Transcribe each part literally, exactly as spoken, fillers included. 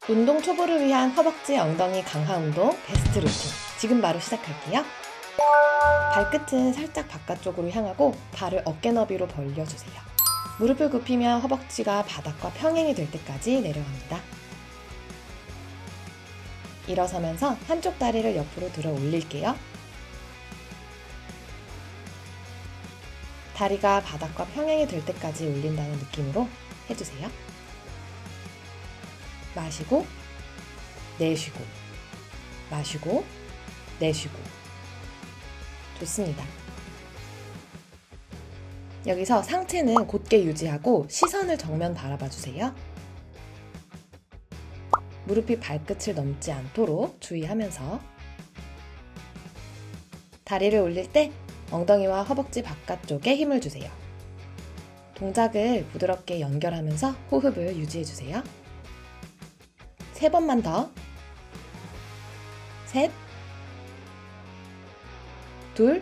운동 초보를 위한 허벅지 엉덩이 강화 운동 베스트 루틴, 지금 바로 시작할게요. 발끝은 살짝 바깥쪽으로 향하고 발을 어깨 너비로 벌려주세요. 무릎을 굽히며 허벅지가 바닥과 평행이 될 때까지 내려갑니다. 일어서면서 한쪽 다리를 옆으로 들어 올릴게요. 다리가 바닥과 평행이 될 때까지 올린다는 느낌으로 해주세요. 마시고, 내쉬고, 마시고, 내쉬고. 좋습니다. 여기서 상체는 곧게 유지하고 시선을 정면 바라봐 주세요. 무릎이 발끝을 넘지 않도록 주의하면서 다리를 올릴 때 엉덩이와 허벅지 바깥쪽에 힘을 주세요. 동작을 부드럽게 연결하면서 호흡을 유지해 주세요. 세 번만 더. 셋, 둘,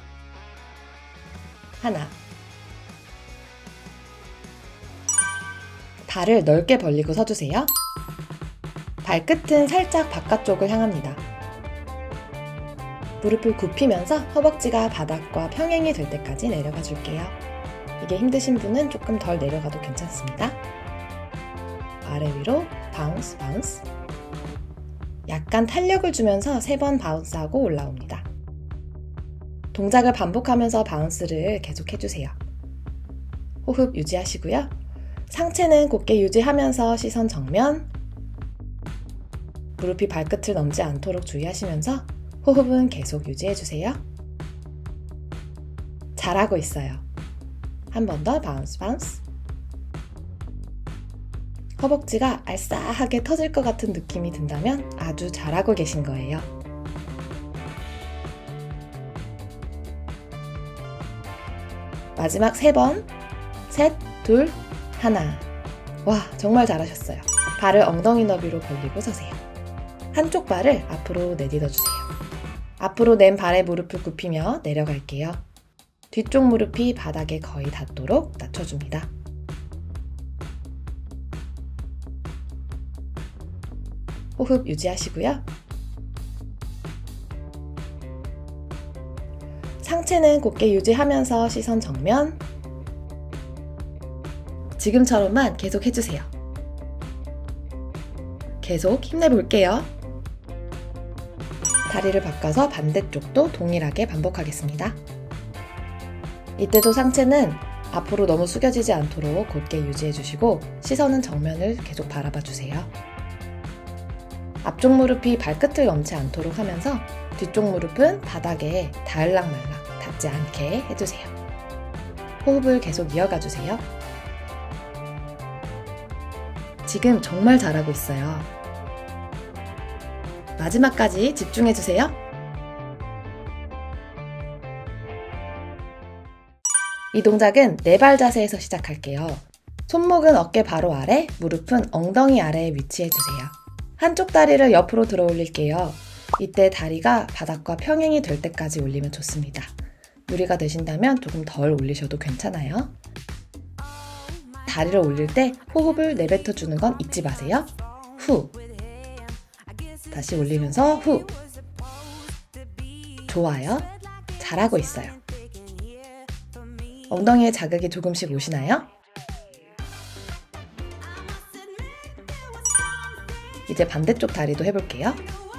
하나. 발을 넓게 벌리고 서주세요. 발끝은 살짝 바깥쪽을 향합니다. 무릎을 굽히면서 허벅지가 바닥과 평행이 될 때까지 내려가 줄게요. 이게 힘드신 분은 조금 덜 내려가도 괜찮습니다. 아래 위로 바운스 바운스. 약간 탄력을 주면서 세 번 바운스하고 올라옵니다. 동작을 반복하면서 바운스를 계속 해주세요. 호흡 유지하시고요. 상체는 곧게 유지하면서 시선 정면. 무릎이 발끝을 넘지 않도록 주의하시면서 호흡은 계속 유지해주세요. 잘하고 있어요. 한 번 더 바운스 바운스. 허벅지가 알싸하게 터질 것 같은 느낌이 든다면 아주 잘하고 계신 거예요. 마지막 세 번. 셋, 둘, 하나. 와, 정말 잘하셨어요. 발을 엉덩이 너비로 벌리고 서세요. 한쪽 발을 앞으로 내딛어 주세요. 앞으로 낸 발의 무릎을 굽히며 내려갈게요. 뒤쪽 무릎이 바닥에 거의 닿도록 낮춰줍니다. 호흡 유지하시고요. 상체는 곧게 유지하면서 시선 정면. 지금처럼만 계속 해주세요. 계속 힘내볼게요. 다리를 바꿔서 반대쪽도 동일하게 반복하겠습니다. 이때도 상체는 앞으로 너무 숙여지지 않도록 곧게 유지해주시고 시선은 정면을 계속 바라봐 주세요. 앞쪽 무릎이 발끝을 넘지 않도록 하면서 뒤쪽 무릎은 바닥에 닿을락말락 닿지 않게 해주세요. 호흡을 계속 이어가 주세요. 지금 정말 잘하고 있어요. 마지막까지 집중해주세요. 이 동작은 네 발 자세에서 시작할게요. 손목은 어깨 바로 아래, 무릎은 엉덩이 아래에 위치해주세요. 한쪽 다리를 옆으로 들어 올릴게요. 이때 다리가 바닥과 평행이 될 때까지 올리면 좋습니다. 무리가 되신다면 조금 덜 올리셔도 괜찮아요. 다리를 올릴 때 호흡을 내뱉어 주는 건 잊지 마세요. 후. 다시 올리면서 후. 좋아요. 잘하고 있어요. 엉덩이에 자극이 조금씩 오시나요? 이제 반대쪽 다리도 해볼게요.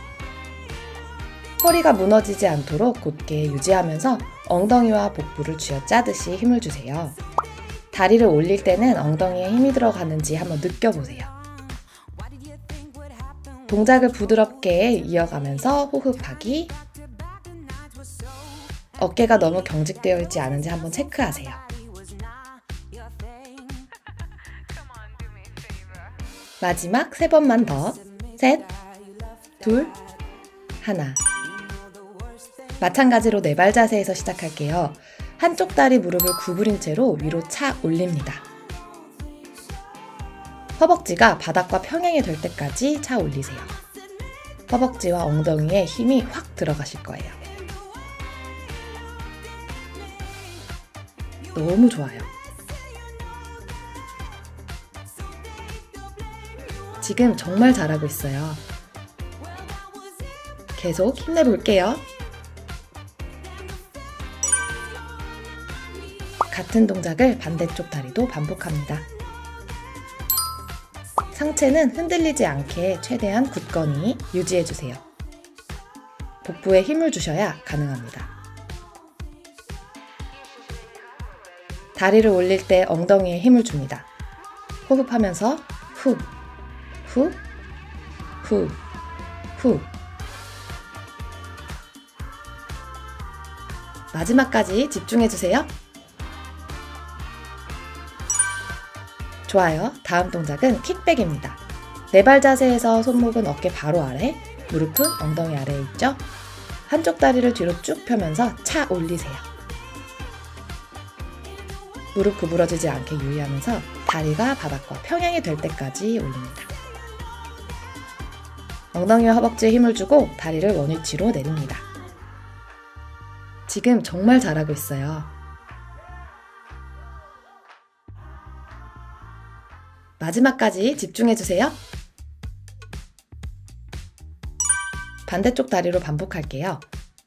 허리가 무너지지 않도록 곧게 유지하면서 엉덩이와 복부를 쥐어짜듯이 힘을 주세요. 다리를 올릴 때는 엉덩이에 힘이 들어가는지 한번 느껴보세요. 동작을 부드럽게 이어가면서 호흡하기. 어깨가 너무 경직되어 있지 않은지 한번 체크하세요. 마지막 세 번만 더. 셋, 둘, 하나. 마찬가지로 네 발 자세에서 시작할게요. 한쪽 다리 무릎을 구부린 채로 위로 착 올립니다. 허벅지가 바닥과 평행이 될 때까지 차 올리세요. 허벅지와 엉덩이에 힘이 확 들어가실 거예요. 너무 좋아요. 지금 정말 잘하고 있어요. 계속 힘내볼게요. 같은 동작을 반대쪽 다리도 반복합니다. 상체는 흔들리지 않게 최대한 굳건히 유지해주세요. 복부에 힘을 주셔야 가능합니다. 다리를 올릴 때 엉덩이에 힘을 줍니다. 호흡하면서 후, 후, 후, 후. 마지막까지 집중해주세요. 좋아요. 다음 동작은 킥백입니다. 네발 자세에서 손목은 어깨 바로 아래, 무릎은 엉덩이 아래에 있죠? 한쪽 다리를 뒤로 쭉 펴면서 차 올리세요. 무릎 구부러지지 않게 유의하면서 다리가 바닥과 평행이 될 때까지 올립니다. 엉덩이와 허벅지에 힘을 주고 다리를 원위치로 내립니다. 지금 정말 잘하고 있어요. 마지막까지 집중해주세요. 반대쪽 다리로 반복할게요.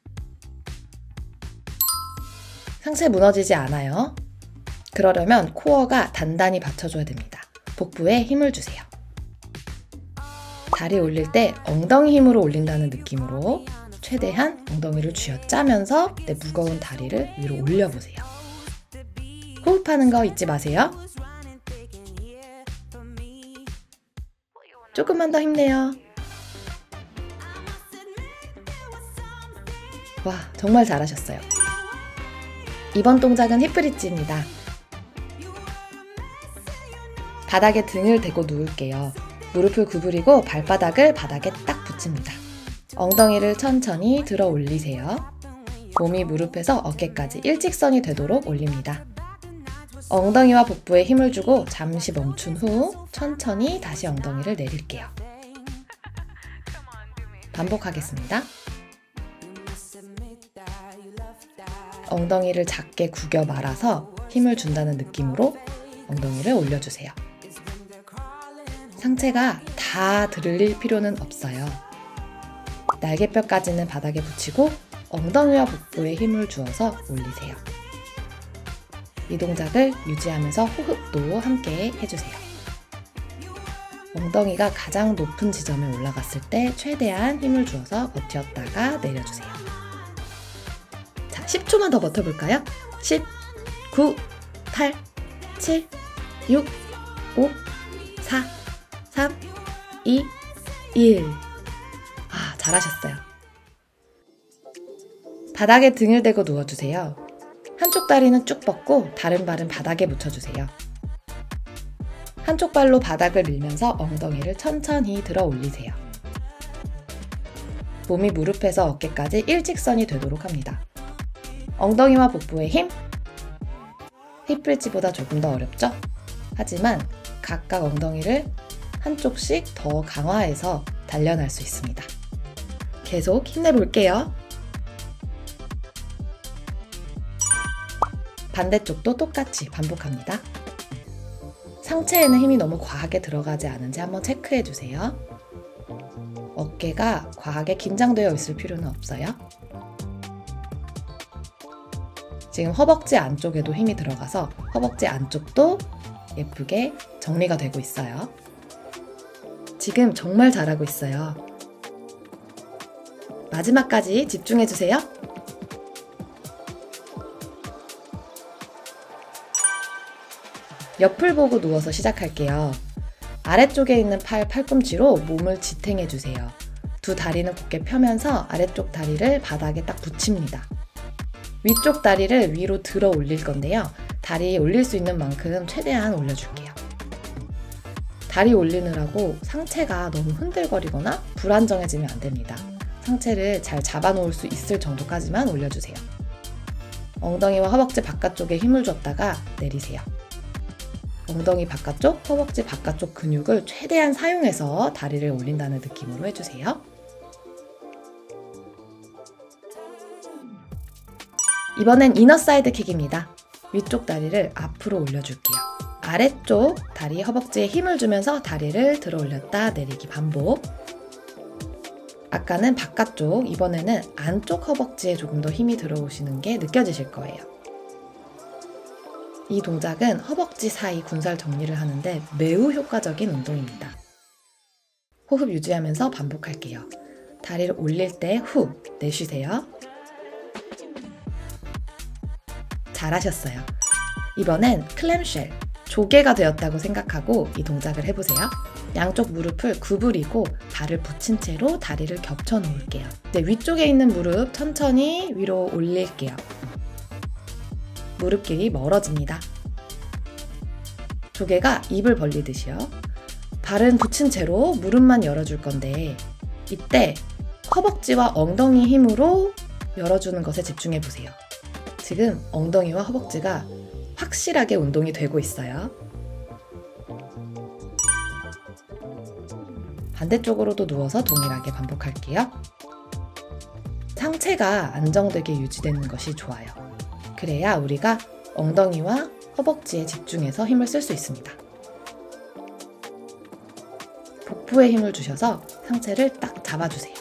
상체 무너지지 않아요. 그러려면 코어가 단단히 받쳐줘야 됩니다. 복부에 힘을 주세요. 다리 올릴 때 엉덩이 힘으로 올린다는 느낌으로 최대한 엉덩이를 쥐어짜면서 내 무거운 다리를 위로 올려보세요. 호흡하는 거 잊지 마세요. 조금만 더 힘내요. 와, 정말 잘하셨어요. 이번 동작은 힙브릿지입니다. 바닥에 등을 대고 누울게요. 무릎을 구부리고 발바닥을 바닥에 딱 붙입니다. 엉덩이를 천천히 들어 올리세요. 몸이 무릎에서 어깨까지 일직선이 되도록 올립니다. 엉덩이와 복부에 힘을 주고 잠시 멈춘 후 천천히 다시 엉덩이를 내릴게요. 반복하겠습니다. 엉덩이를 작게 구겨 말아서 힘을 준다는 느낌으로 엉덩이를 올려주세요. 상체가 다 들릴 필요는 없어요. 날개뼈까지는 바닥에 붙이고 엉덩이와 복부에 힘을 주어서 올리세요. 이 동작을 유지하면서 호흡도 함께 해주세요. 엉덩이가 가장 높은 지점에 올라갔을 때 최대한 힘을 주어서 버텼다가 내려주세요. 자, 십 초만 더 버텨볼까요? 십, 구, 팔, 칠, 육, 오, 사, 삼, 이, 일. 아, 잘하셨어요. 바닥에 등을 대고 누워주세요. 한쪽 다리는 쭉 뻗고 다른 발은 바닥에 묻혀주세요. 한쪽 발로 바닥을 밀면서 엉덩이를 천천히 들어 올리세요. 몸이 무릎에서 어깨까지 일직선이 되도록 합니다. 엉덩이와 복부에 힘! 힙브릿지보다 조금 더 어렵죠? 하지만 각각 엉덩이를 한쪽씩 더 강화해서 단련할 수 있습니다. 계속 힘내볼게요. 반대쪽도 똑같이 반복합니다. 상체에는 힘이 너무 과하게 들어가지 않은지 한번 체크해주세요. 어깨가 과하게 긴장되어 있을 필요는 없어요. 지금 허벅지 안쪽에도 힘이 들어가서 허벅지 안쪽도 예쁘게 정리가 되고 있어요. 지금 정말 잘하고 있어요. 마지막까지 집중해주세요. 옆을 보고 누워서 시작할게요. 아래쪽에 있는 팔, 팔꿈치로 몸을 지탱해주세요. 두 다리는 곧게 펴면서 아래쪽 다리를 바닥에 딱 붙입니다. 위쪽 다리를 위로 들어 올릴 건데요. 다리 올릴 수 있는 만큼 최대한 올려줄게요. 다리 올리느라고 상체가 너무 흔들거리거나 불안정해지면 안 됩니다. 상체를 잘 잡아놓을 수 있을 정도까지만 올려주세요. 엉덩이와 허벅지 바깥쪽에 힘을 줬다가 내리세요. 엉덩이 바깥쪽, 허벅지 바깥쪽 근육을 최대한 사용해서 다리를 올린다는 느낌으로 해주세요. 이번엔 이너 사이드 킥입니다. 위쪽 다리를 앞으로 올려줄게요. 아래쪽 다리 허벅지에 힘을 주면서 다리를 들어 올렸다 내리기 반복. 아까는 바깥쪽, 이번에는 안쪽 허벅지에 조금 더 힘이 들어오시는 게 느껴지실 거예요. 이 동작은 허벅지 사이 군살 정리를 하는데 매우 효과적인 운동입니다. 호흡 유지하면서 반복할게요. 다리를 올릴 때 후 내쉬세요. 잘하셨어요. 이번엔 클램쉘, 조개가 되었다고 생각하고 이 동작을 해보세요. 양쪽 무릎을 구부리고 발을 붙인 채로 다리를 겹쳐 놓을게요. 이제 위쪽에 있는 무릎 천천히 위로 올릴게요. 무릎 길이 멀어집니다. 조개가 입을 벌리듯이요. 발은 붙인 채로 무릎만 열어줄 건데 이때 허벅지와 엉덩이 힘으로 열어주는 것에 집중해 보세요. 지금 엉덩이와 허벅지가 확실하게 운동이 되고 있어요. 반대쪽으로도 누워서 동일하게 반복할게요. 상체가 안정되게 유지되는 것이 좋아요. 그래야 우리가 엉덩이와 허벅지에 집중해서 힘을 쓸 수 있습니다. 복부에 힘을 주셔서 상체를 딱 잡아주세요.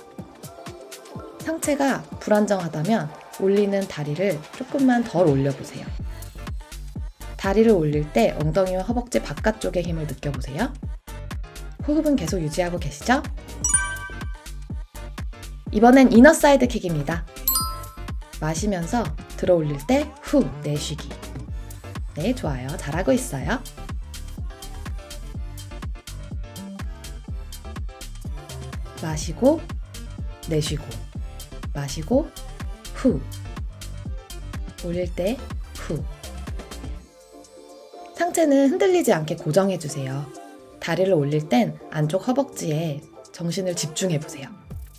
상체가 불안정하다면 올리는 다리를 조금만 덜 올려보세요. 다리를 올릴 때 엉덩이와 허벅지 바깥쪽에 힘을 느껴보세요. 호흡은 계속 유지하고 계시죠? 이번엔 이너 사이드 킥입니다. 마시면서 들어 올릴 때 후 내쉬기. 네, 좋아요. 잘하고 있어요. 마시고 내쉬고 마시고 후 올릴 때 후. 상체는 흔들리지 않게 고정해주세요. 다리를 올릴 땐 안쪽 허벅지에 정신을 집중해보세요.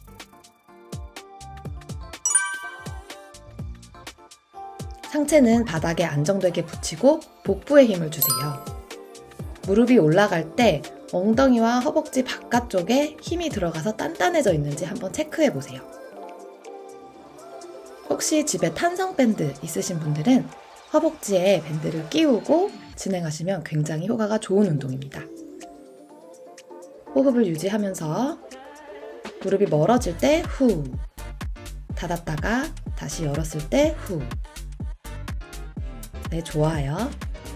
상체는 바닥에 안정되게 붙이고 복부에 힘을 주세요. 무릎이 올라갈 때 엉덩이와 허벅지 바깥쪽에 힘이 들어가서 단단해져 있는지 한번 체크해보세요. 혹시 집에 탄성 밴드 있으신 분들은 허벅지에 밴드를 끼우고 진행하시면 굉장히 효과가 좋은 운동입니다. 호흡을 유지하면서 무릎이 멀어질 때 후, 닫았다가 다시 열었을 때 후. 네, 좋아요.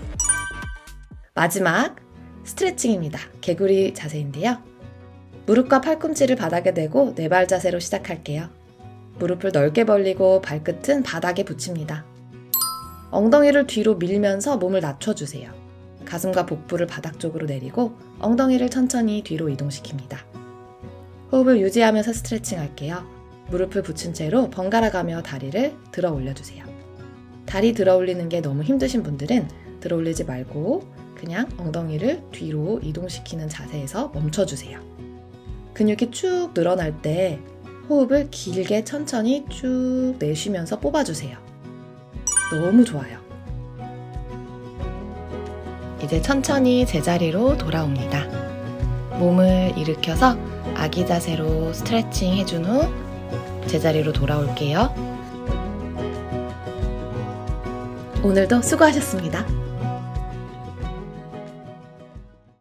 마지막 스트레칭입니다. 개구리 자세인데요. 무릎과 팔꿈치를 바닥에 대고 네발 자세로 시작할게요. 무릎을 넓게 벌리고 발끝은 바닥에 붙입니다. 엉덩이를 뒤로 밀면서 몸을 낮춰주세요. 가슴과 복부를 바닥 쪽으로 내리고 엉덩이를 천천히 뒤로 이동시킵니다. 호흡을 유지하면서 스트레칭 할게요. 무릎을 붙인 채로 번갈아 가며 다리를 들어 올려주세요. 다리 들어 올리는 게 너무 힘드신 분들은 들어 올리지 말고 그냥 엉덩이를 뒤로 이동시키는 자세에서 멈춰주세요. 근육이 쭉 늘어날 때 호흡을 길게 천천히 쭉 내쉬면서 뽑아주세요. 너무 좋아요. 이제 천천히 제자리로 돌아옵니다. 몸을 일으켜서 아기 자세로 스트레칭 해준 후 제자리로 돌아올게요. 오늘도 수고하셨습니다.